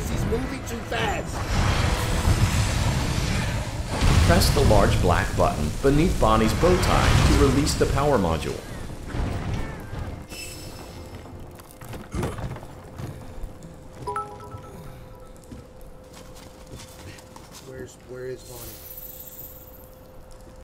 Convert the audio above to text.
this. He's moving too fast. Press the large black button beneath Bonnie's bow tie to release the power module. Where is Bonnie?